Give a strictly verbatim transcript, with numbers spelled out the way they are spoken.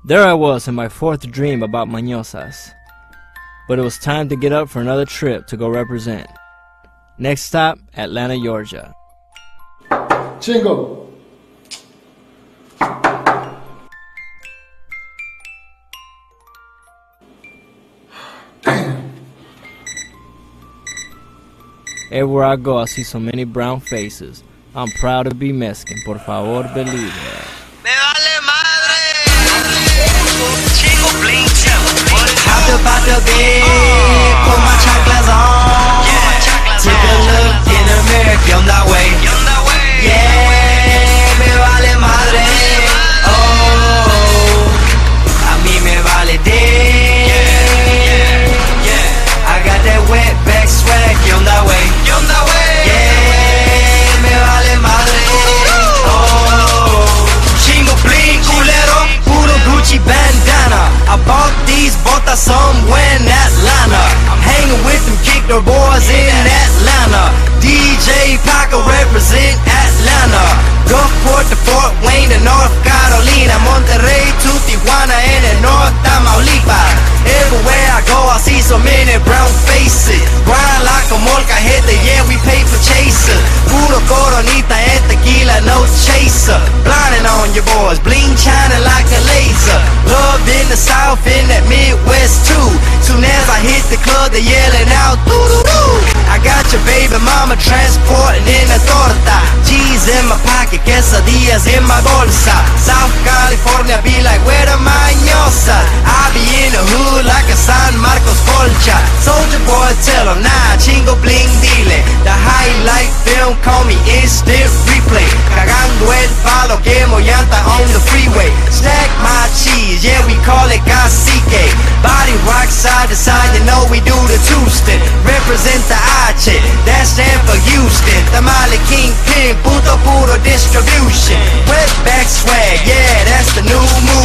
There I was in my fourth dream about mañosas. But it was time to get up for another trip to go represent. Next stop, Atlanta, Georgia. Chingo. Damn. Everywhere I go, I see so many brown faces. I'm proud to be Mexican. Por favor, believe it. Me vale madre. Chingo bling Hopped up out the bed, put my chocolates on. Took a look in the mirror, ¿qué onda, wey? Yeah, me vale madre. Oh, a mí me vale damn. I got that wet back swag, ¿qué onda, wey? Yeah, me vale madre. Oh, chingo bling, culero, puro Gucci bandana. I bought these botas somewhere in Atlanta. I'm hanging with them kicker boys in Atlanta. D J Paco represent Atlanta. Gulfport to Fort Wayne to North Carolina. Monterrey to Tijuana and in North Tamaulipas. Everywhere I go I see so many brown faces. Grind like a molcajete, yeah we pay for chaser. Puro coronita and tequila, no chaser. Blinding on your boys, bling shining like a laser. Loved in the South, in that Midwest too. Soon as I hit the club, they yelling out doo-doo-doo. I got your baby mama transporting in a torta. G's in my pocket, quesadillas in my bolsa. South California be like, where the mañosa? I be in the hood like a San Marcos Colcha. Soldier boy tell him, nah, chingo bling dile. The highlight film, call me instant replay. Cagando el palo, quemo llanta on the freeway. Stack my cheese, yeah we call it cacique. Body rock side to side, you know we do the two-step. Represent the H, that stand for Houston. Tamale Kingpin, puto puro distribution. Wet back swag, yeah that's the new move.